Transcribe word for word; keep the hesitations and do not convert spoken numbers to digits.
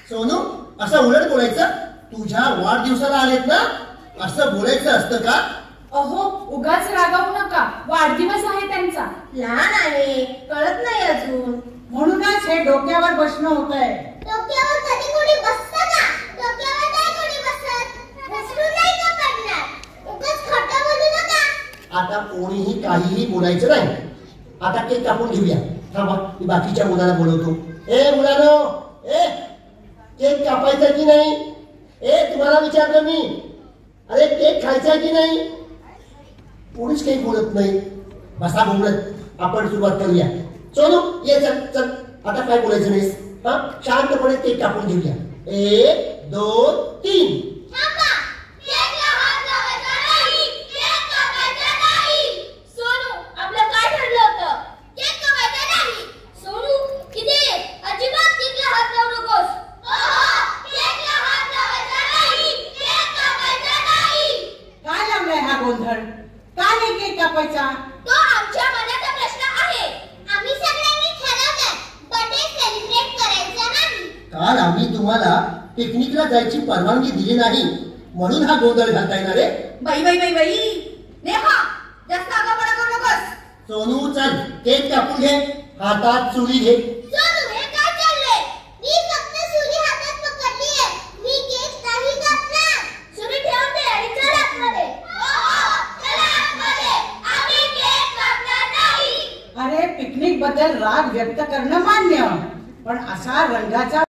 सोनू असं उलट बोलायचं? तुझ्या वाढदिवसाला आलेत ना, असं बोलायचं असतं का? अहो उगाच रागावू नका, वाढदिवस आहे त्यांचा. लहान आहे, कळत नाही अजून. म्हणूनच हे डोक्यावर बसणं होतंय. डोक्यावर कधी कोणी बसतं का? डोक्यावर नाही कोणी बसत. घसरून नाही का पडणार? उगाच खोटं बोलू नका. आता कोणीही काहीही बोलायचं नाही. आता केक कापून घेऊया. थांबा, मी बाकीच्या मुलाला बोलवतो. ए मुलानो, ए केक कापायचा की नाही? ए तुम्हाला विचारलं मी, अरे केक खायचा की नाही? कोणीच काही बोलत नाही. बसा बोलत, आपण सुरुवात करूया. सोनू ये, चल चल, आता काय बोलायचं नाहीस. हा, शांतपणे केक कापून घेऊया. एक दोन तीन. थांबा. केकला हात लावायचा नाही. केक कापायचा नाही. सोनू आपलं काय ठरलं होतं? केक कापायचा नाही. सोनू किती अजिबात केकला हात लावू नकोस. ओहो, केकला हात लावायचा नाही. केक कापायचा नाही. काय लावलाय हा गोंधळ? का नाही केक कापायचा? तो आमच्या मनाचा प्रश्न आहे. आम्ही सगळ्यांनी ठरवलं बर्थडे सेलिब्रेट करायचा नाही. काल आम्ही तुम्हाला पिकनिकला जायची परवानगी दिली नाही, म्हणून हा गोंधळ घालता येणार रे. बाई बाई बाई बाई, नेहा जास्त आगाऊपणा करू नकोस. सोनू चल, केक कापून घे. हातात सुरी घे. सोनू, हे काय चाललंय? मी फक्त सुरी हातात पकडलीये. मी केक नाही कापणार. सुरी ठेवून दे आणि चल आतमध्ये. ओहो, चला आतमध्ये. आम्ही केक कापणार नाही. अरे पिकनिक बद्दल राग व्यक्त करणं मान्य, पण असा रंगाचा